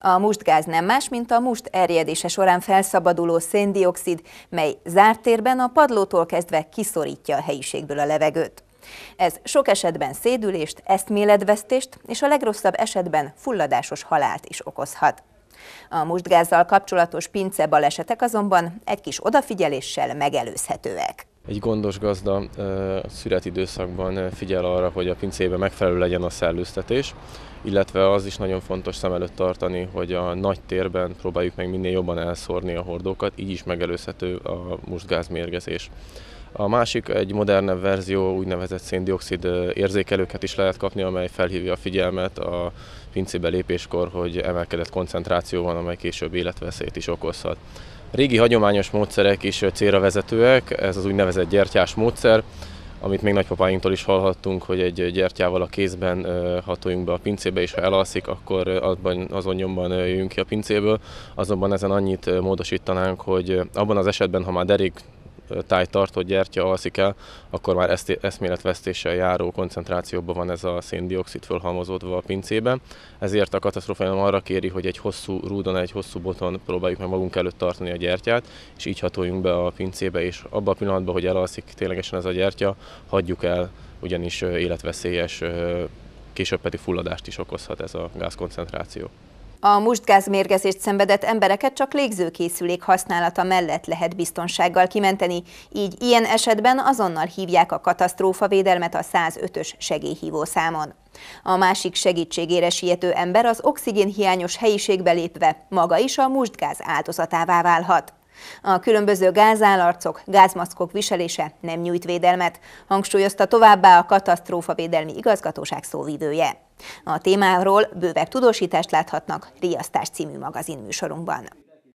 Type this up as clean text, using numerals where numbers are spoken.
A mustgáz nem más, mint a must erjedése során felszabaduló szén-dioxid, mely zárt térben a padlótól kezdve kiszorítja a helyiségből a levegőt. Ez sok esetben szédülést, eszméletvesztést és a legrosszabb esetben fulladásos halált is okozhat. A mustgázzal kapcsolatos pincebalesetek azonban egy kis odafigyeléssel megelőzhetőek. Egy gondos gazda születidőszakban figyel arra, hogy a pincében megfelelő legyen a szellőztetés, illetve az is nagyon fontos szem előtt tartani, hogy a nagy térben próbáljuk meg minél jobban elszórni a hordókat, így is megelőzhető a mustgázmérgezés. A másik, egy modernebb verzió, úgynevezett szén-dioxid érzékelőket is lehet kapni, amely felhívja a figyelmet a pincébe lépéskor, hogy emelkedett koncentráció van, amely később életveszélyt is okozhat. A régi hagyományos módszerek is célra vezetőek, ez az úgynevezett gyertyás módszer, amit még nagypapáinktól is hallhattunk, hogy egy gyertyával a kézben hatoljunk be a pincébe, és ha elalszik, akkor azon nyomban jöjjünk ki a pincéből. Azonban ezen annyit módosítanánk, hogy abban az esetben, ha már derék tájtartott gyertya alszik el, akkor már eszméletvesztéssel járó koncentrációban van ez a szén-dioxid fölhalmozódva a pincében. Ezért a katasztrófaélelem arra kéri, hogy egy hosszú rúdon, egy hosszú boton próbáljuk meg magunk előtt tartani a gyertyát, és így hatoljunk be a pincébe, és abban a pillanatban, hogy elalszik ténylegesen ez a gyertya, hagyjuk el, ugyanis életveszélyes, később pedig fulladást is okozhat ez a gázkoncentráció. A mustgázmérgezést szenvedett embereket csak légzőkészülék használata mellett lehet biztonsággal kimenteni, így ilyen esetben azonnal hívják a katasztrófavédelmet a 105-ös segélyhívó számon. A másik segítségére siető ember az oxigénhiányos helyiségbe lépve maga is a mustgáz áldozatává válhat. A különböző gázálarcok, gázmaszkok viselése nem nyújt védelmet, hangsúlyozta továbbá a Katasztrófavédelmi Igazgatóság szóvivője. A témáról bővebb tudósítást láthatnak Riasztás című magazinműsorunkban.